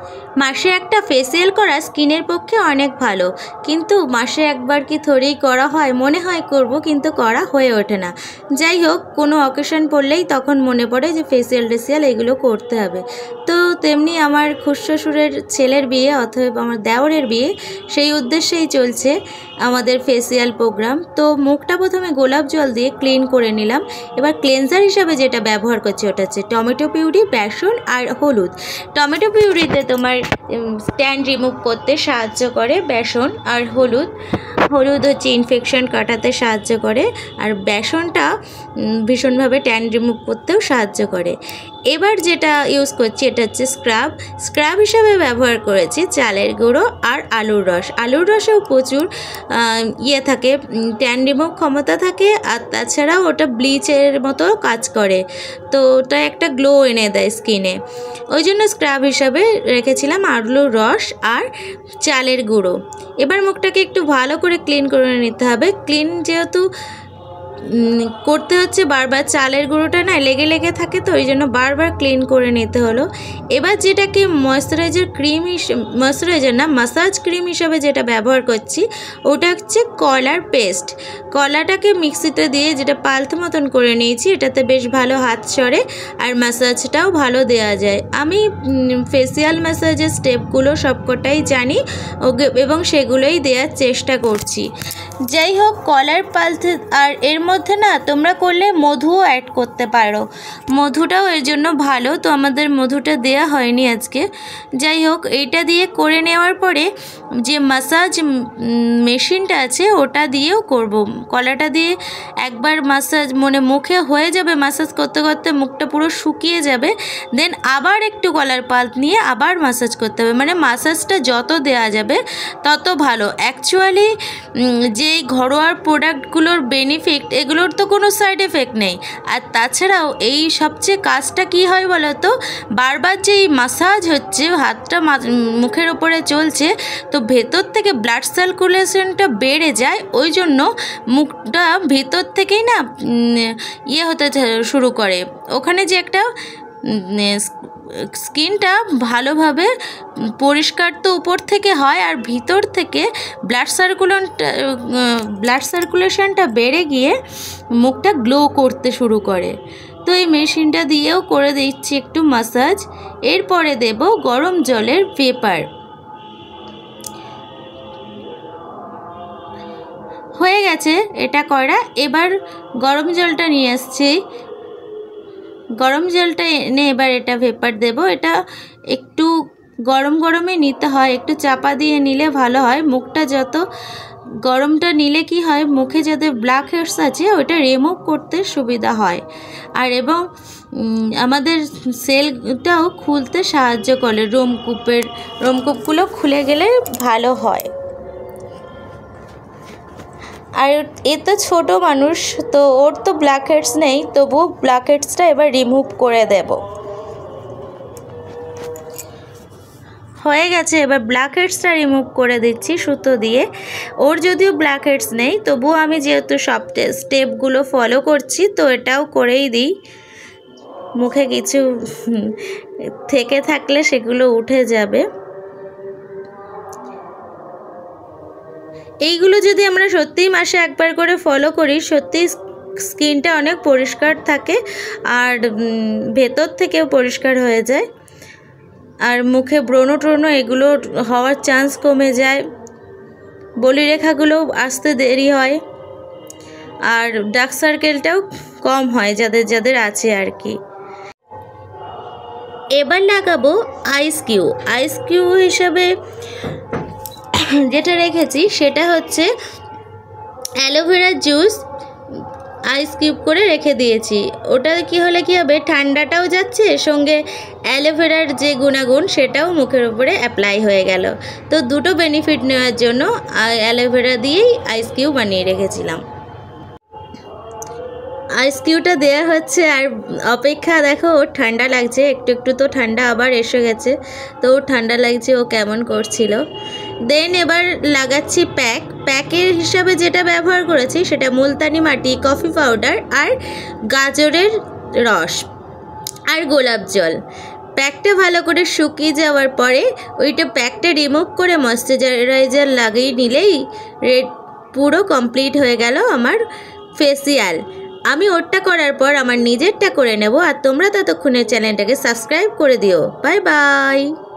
মাসে একটা ফেসিয়াল করা স্কিনের পক্ষে অনেক ভালো, কিন্তু মাসে একবার কি থোড়েই করা হয়? মনে হয় করব, কিন্তু করা হয়ে ওঠে না। যাই হোক, কোনো অকেশন পড়লেই তখন মনে পড়ে যে ফেসিয়াল এগুলো করতে হবে। তো তেমনি আমার খুড়শ্বশুরের ছেলের বিয়ে, অথবা আমার দেওরের বিয়ে, সেই উদ্দেশ্যেই চলছে আমাদের ফেসিয়াল প্রোগ্রাম। তো মুখটা প্রথমে গোলাপ জল দিয়ে ক্লিন করে নিলাম। এবার ক্লেনজার হিসাবে যেটা ব্যবহার করছি ওটা হচ্ছে টমেটো পিউরি, বেসন আর হলুদ। টমেটো পিউরিতে তোমার ট্যান রিমুভ করতে সাহায্য করে বেসন, আর হলুদ হচ্ছে ইনফেকশন কাটাতে সাহায্য করে, আর বেসনটা ভীষণভাবে ট্যান রিমুভ করতেও সাহায্য করে। এবার যেটা ইউজ করছি এটা হচ্ছে স্ক্রাব হিসাবে ব্যবহার করেছি চালের গুঁড়ো আর আলুর রস। আলুর রসেও প্রচুর থাকে, ট্যান রিমুভ ক্ষমতা থাকে, আর তাছাড়াও ওটা ব্লিচের মতো কাজ করে। তো ওটা একটা গ্লো এনে দেয় স্কিনে, ওই জন্য স্ক্রাব হিসাবে রেখেছিলাম আলুর রস আর চালের গুঁড়ো। এবার মুখটাকে একটু ভালো করে ক্লিন করে নিতে হবে। ক্লিন যেহেতু করতে হচ্ছে বারবার, চালের গুঁড়োটা না লেগে থাকে, তো ওই জন্য বারবার ক্লিন করে নিতে হলো। এবার যেটাকে মাসাজ ক্রিম হিসাবে যেটা ব্যবহার করছি ওটা হচ্ছে কলার পেস্ট। কলাটাকে মিক্সিতে দিয়ে যেটা পালথ মতন করে নিয়েছি, এটাতে বেশ ভালো হাত সরে আর ম্যাসাজটাও ভালো দেওয়া যায়। আমি ফেসিয়াল ম্যাসাজের স্টেপগুলো সবকটাই জানি এবং সেগুলোই দেওয়ার চেষ্টা করছি। যাই হোক, কলার পালথ, আর এর মধ্যে না তোমরা করলে মধুও অ্যাড করতে পারো, মধুটাও এর জন্য ভালো। তো আমাদের মধুটা দেয়া হয়নি আজকে। যাই হোক, এইটা দিয়ে করে নেওয়ার পরে যে মাসাজ মেশিনটা আছে ওটা দিয়েও করব। কলাটা দিয়ে একবার মাসাজ মুখে হয়ে যাবে, মাসাজ করতে করতে মুখটা পুরো শুকিয়ে যাবে, দেন আবার একটু কলার পাল্প নিয়ে আবার মাসাজ করতে হবে। মাসাজটা যত দেওয়া যাবে তত ভালো। অ্যাকচুয়ালি যেই ঘরোয়া প্রোডাক্টগুলোর বেনিফিট, এগুলোর তো কোনো সাইড এফেক্ট নেই। আর তাছাড়াও এই সবচেয়ে কাজটা কি হয় বলো তো, বারবার যেই মাসাজ হচ্ছে, হাতটা মুখের ওপরে চলছে, তো ভেতর থেকে ব্লাড সার্কুলেশনটা বেড়ে যায়, ওই জন্য মুখটা ভেতর থেকেই না হতে শুরু করে। ওখানে যে একটা স্কিনটা ভালোভাবে পরিষ্কার তো উপর থেকে হয়, আর ভিতর থেকে ব্লাড সার্কুলেশনটা বেড়ে গিয়ে মুখটা গ্লো করতে শুরু করে। তো এই মেশিনটা দিয়েও করে দিচ্ছি একটু মাসাজ। এরপরে দেব গরম জলের ভেপার। হয়ে গেছে এটা করা। এবার গরম জলটা নিয়ে আসছি, গরম জলটা এনে এবার এটা ভেপার দেব। এটা একটু গরমে নিতে হয়, একটু চাপা দিয়ে নিলে ভালো হয়। মুখটা যত গরমটা নিলে কি হয়, মুখে যাদের ব্ল্যাক হেডস আছে ওটা রিমুভ করতে সুবিধা হয়, আর এবং আমাদের সেলটাও খুলতে সাহায্য করে। রোমকূপগুলো খুলে গেলে ভালো হয়। আর এ তো ছোটো মানুষ, তো ওর তো ব্ল্যাক হেডস নেই, তবুও ব্ল্যাক হেডসটা এবার রিমুভ করে দেব। হয়ে গেছে, এবার ব্ল্যাক হেডসটা রিমুভ করে দিচ্ছি সুতো দিয়ে। ওর যদিও ব্ল্যাক হেডস নেই, তবুও আমি যেহেতু সব স্টেপগুলো ফলো করছি, তো এটাও করেই দিই। মুখে কিছু থেকে থাকলে সেগুলো উঠে যাবে। এইগুলো যদি আমরা সত্যিই মাসে একবার করে ফলো করি, সত্যিই স্কিনটা অনেক পরিষ্কার থাকে, আর ভেতর থেকেও পরিষ্কার হয়ে যায়, আর মুখে ব্রণ এগুলো হওয়ার চান্স কমে যায়, বলিরেখাগুলো আসতে দেরি হয়, আর ডার্ক সার্কেলটাও কম হয় যাদের আছে আর কি। এবার লাগাবো আইস কিউ হিসাবে যেটা রেখেছি সেটা হচ্ছে অ্যালোভেরা জুস আইস কিউব করে রেখে দিয়েছি। ওটা কি হলে কি হবে, ঠান্ডাটাও যাচ্ছে, সঙ্গে অ্যালোভেরার যে গুণাগুণ সেটাও মুখের উপরে অ্যাপ্লাই হয়ে গেল। তো দুটো বেনিফিট নেওয়ার জন্য অ্যালোভেরা দিয়েই আইস কিউব বানিয়ে রেখেছিলাম। আইস কিউবটা দেওয়া হচ্ছে, আর অপেক্ষা দেখো, ওর ঠান্ডা লাগছে একটু তো ঠান্ডা আবার এসে গেছে, তো ওর ঠান্ডা লাগছে, ও কেমন করছিল। দেন এবার লাগাচ্ছি প্যাকের হিসাবে যেটা ব্যবহার করেছি সেটা মুলতানি মাটি, কফি পাউডার আর গাজরের রস আর গোলাপ জল। প্যাকটা ভালো করে শুকিয়ে যাওয়ার পরে ওইটা প্যাকটা রিমুভ করে ময়েশ্চারাইজার লাগিয়ে নিলেই পুরো কমপ্লিট হয়ে গেল আমার ফেসিয়াল। আমি ওরটা করার পর আমার নিজেরটা করে নেব। আর তোমরা ততক্ষণে চ্যানেলটাকে সাবস্ক্রাইব করে দিও। Bye by.